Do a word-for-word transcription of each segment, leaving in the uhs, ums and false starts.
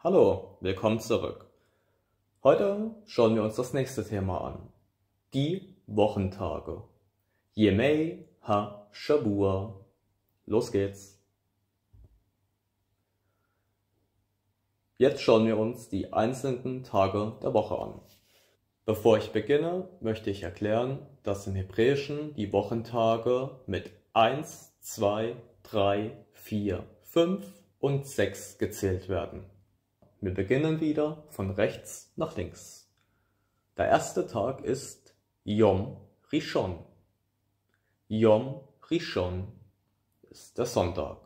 Hallo, willkommen zurück. Heute schauen wir uns das nächste Thema an. Die Wochentage. Yemei ha-Shabua. Los geht's. Jetzt schauen wir uns die einzelnen Tage der Woche an. Bevor ich beginne, möchte ich erklären, dass im Hebräischen die Wochentage mit eins, zwei, drei, vier, fünf und sechs gezählt werden. Wir beginnen wieder von rechts nach links. Der erste Tag ist Yom Rishon. Yom Rishon ist der Sonntag.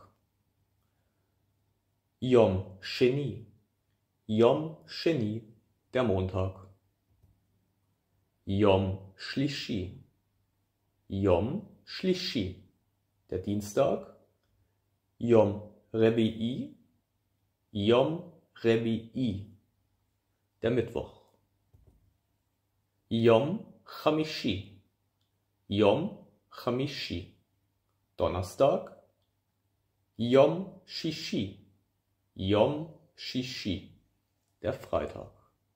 Yom Sheni. Yom Sheni, der Montag. Yom Shlishi. Yom Shlishi, der Dienstag. Yom Revi'i. Yom Revi'i, der Mittwoch. Yom Chamishi. Yom Chamishi, Donnerstag. Yom Shishi. Yom Shishi, der Freitag.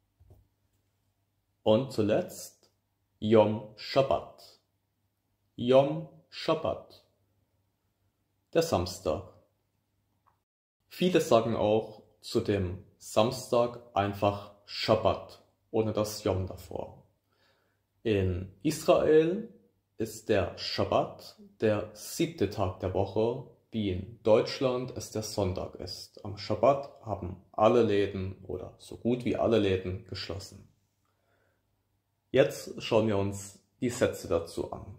Und zuletzt Yom Shabbat. Yom Shabbat, der Samstag. Viele sagen auch zu dem Samstag einfach Shabbat, ohne das Yom davor. In Israel ist der Shabbat der siebte Tag der Woche, wie in Deutschland es der Sonntag ist. Am Shabbat haben alle Läden oder so gut wie alle Läden geschlossen. Jetzt schauen wir uns die Sätze dazu an.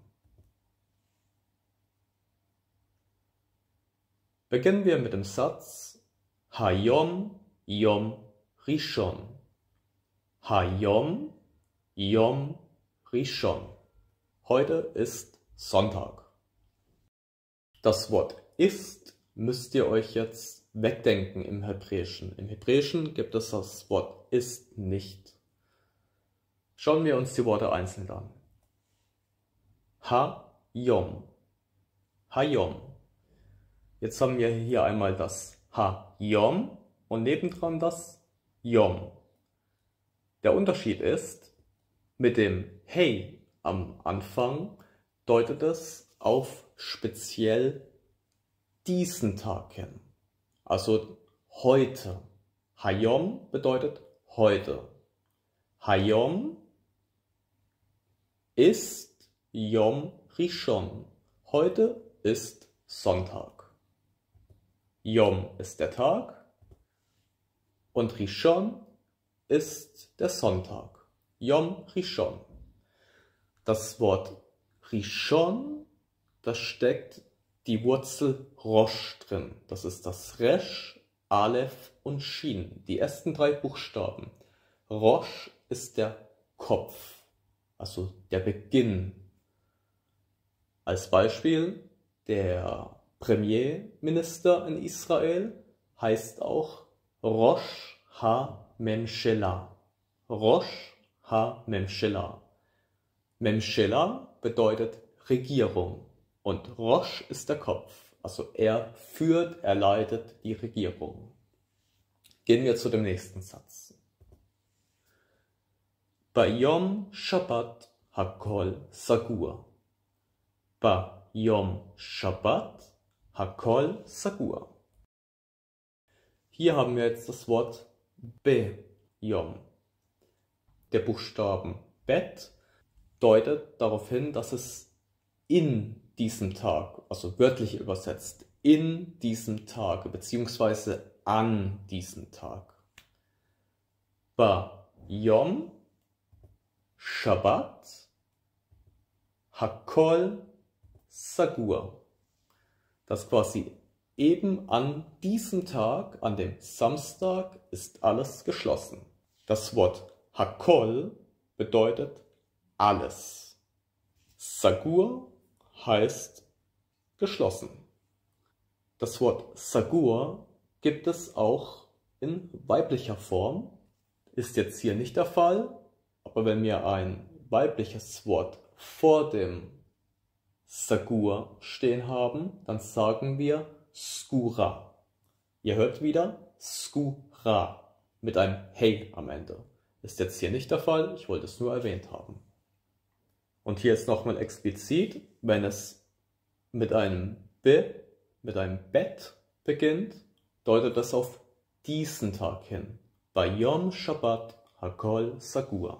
Beginnen wir mit dem Satz Hayom Yom Rishon. Hayom Yom Rishon. Heute ist Sonntag. Das Wort ist müsst ihr euch jetzt wegdenken im Hebräischen. Im Hebräischen gibt es das Wort ist nicht. Schauen wir uns die Worte einzeln an. Ha-Yom. Ha-Yom. Jetzt haben wir hier einmal das Ha-Yom und nebendran das Yom. Der Unterschied ist, mit dem Hey am Anfang deutet es auf speziell diesen Tag hin. Also heute. Hayom bedeutet heute. Hayom ist Yom Rishon. Heute ist Sonntag. Yom ist der Tag und Rishon ist der Sonntag. Yom Rishon. Das Wort Rishon, da steckt die Wurzel Rosh drin. Das ist das Resh, Aleph und Shin, die ersten drei Buchstaben. Rosh ist der Kopf, also der Beginn. Als Beispiel, der Premierminister in Israel heißt auch Rosh ha-Memshelah. Rosh ha-Memshelah. Memshelah bedeutet Regierung und Rosh ist der Kopf. Also er führt, er leitet die Regierung. Gehen wir zu dem nächsten Satz. Bei Yom Shabbat hakol sagur. Bei Yom Shabbat hakol sagur. Hier haben wir jetzt das Wort Be-Yom. Der Buchstaben Bet deutet darauf hin, dass es in diesem Tag, also wörtlich übersetzt, in diesem Tag bzw. an diesem Tag. Ba Yom Shabbat hakol sagur. Das quasi eben an diesem Tag, an dem Samstag, ist alles geschlossen. Das Wort hakol bedeutet alles. Sagur heißt geschlossen. Das Wort sagur gibt es auch in weiblicher Form. Ist jetzt hier nicht der Fall, aber wenn wir ein weibliches Wort vor dem Sagur stehen haben, dann sagen wir Skura. Ihr hört wieder Skura. mit einem Hey am Ende. Ist jetzt hier nicht der Fall, ich wollte es nur erwähnt haben. Und hier ist nochmal explizit, wenn es mit einem B, mit einem Bet beginnt, deutet es auf diesen Tag hin. Bayom Shabbat Hakol Sagua.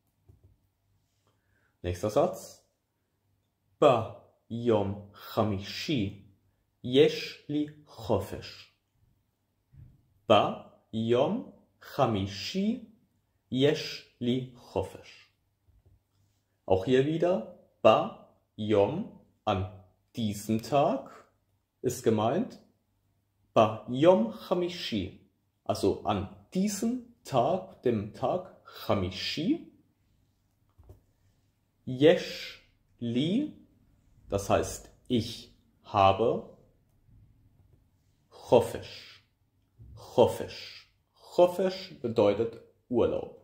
Nächster Satz. Ba Yom Chamishi Yesh li Chofesh. Ba Yom Chamishi Yesh li Chofesh. Auch hier wieder Ba Yom, an diesem Tag, ist gemeint Ba Yom Chamishi, also an diesem Tag, dem Tag Chamishi, Yesh li, das heißt ich habe, Chofesh. Chofesh. Chofesh bedeutet Urlaub.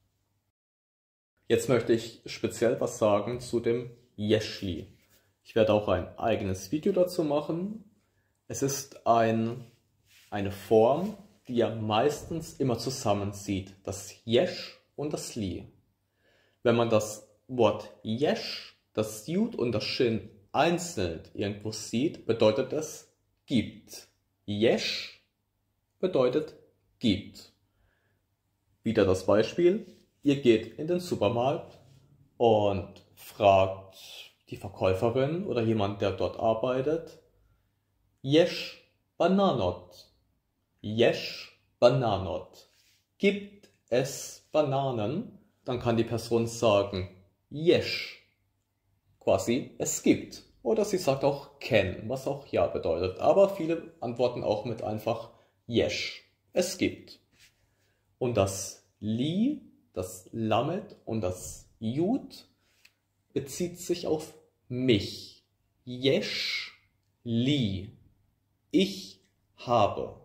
Jetzt möchte ich speziell was sagen zu dem Yeshli. Ich werde auch ein eigenes Video dazu machen. Es ist ein, eine Form, die er meistens immer zusammenzieht. Das Yesh und das Li. Wenn man das Wort Yesh, das Jud und das Shin einzeln irgendwo sieht, bedeutet es gibt. Yesh bedeutet gibt. Wieder das Beispiel. Ihr geht in den Supermarkt und fragt die Verkäuferin oder jemand, der dort arbeitet, Yesh Bananot. Yesh Bananot. Gibt es Bananen? Dann kann die Person sagen Yesh. Quasi es gibt. Oder sie sagt auch Ken, was auch ja bedeutet. Aber viele antworten auch mit einfach Yesh. Es gibt. Und das Li, das Lamed und das Jud bezieht sich auf mich. Yesh Li. Ich habe.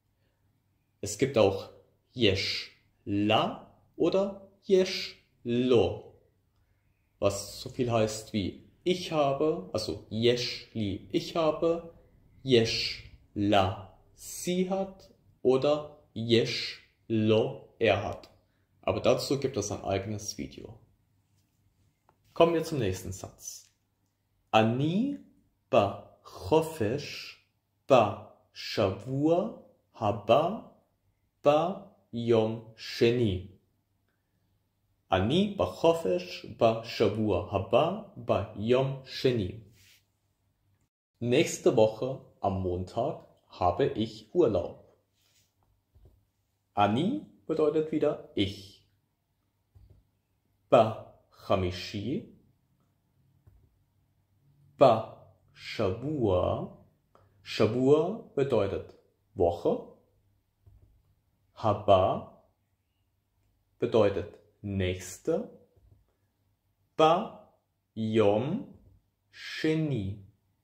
Es gibt auch Yesh La oder Yesh Lo, was so viel heißt wie ich habe, also Yesh Li, ich habe, Yesh La, sie hat oder Yesh Lo, er hat. Aber dazu gibt es ein eigenes Video. Kommen wir zum nächsten Satz. Ani ba chofesh ba shavua haba ba yom sheni. Ani ba chofesh ba shavua haba ba yom sheni. Nächste Woche am Montag habe ich Urlaub. Ani bedeutet wieder ich. Ba chamishi, ba shavua. Shavua bedeutet Woche. Haba bedeutet nächste. Ba yom sheni.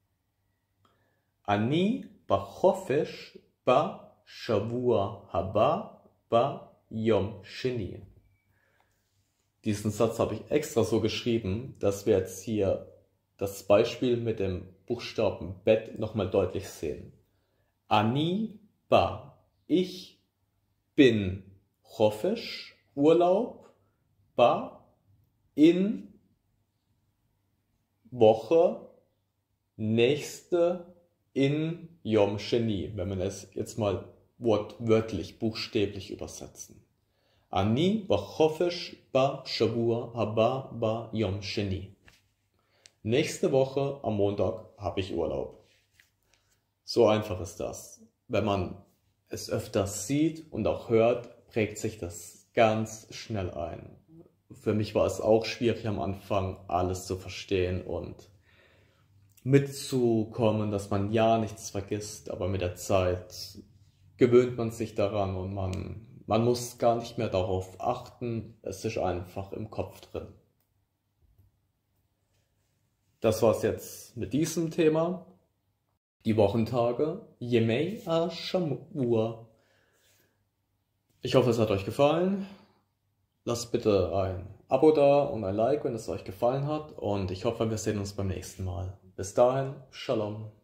Ani ba chofesh ba shavua haba ba yom sheni. Diesen Satz habe ich extra so geschrieben, dass wir jetzt hier das Beispiel mit dem Buchstaben Bet nochmal deutlich sehen. Ani ba, ich bin, Chofesh, Urlaub, ba, in, Woche, nächste, in Yom Sheni, wenn man es jetzt mal wortwörtlich, buchstäblich übersetzen. Ani ba chofesh ba shavua haba ba yom sheni. Nächste Woche am Montag habe ich Urlaub. So einfach ist das. Wenn man es öfters sieht und auch hört, prägt sich das ganz schnell ein. Für mich war es auch schwierig am Anfang, alles zu verstehen und mitzukommen, dass man ja nichts vergisst, aber mit der Zeit gewöhnt man sich daran und man Man muss gar nicht mehr darauf achten, es ist einfach im Kopf drin. Das war's jetzt mit diesem Thema. Die Wochentage, Yemei HaShavua. Ich hoffe, es hat euch gefallen. Lasst bitte ein Abo da und ein Like, wenn es euch gefallen hat. Und ich hoffe, wir sehen uns beim nächsten Mal. Bis dahin, Shalom.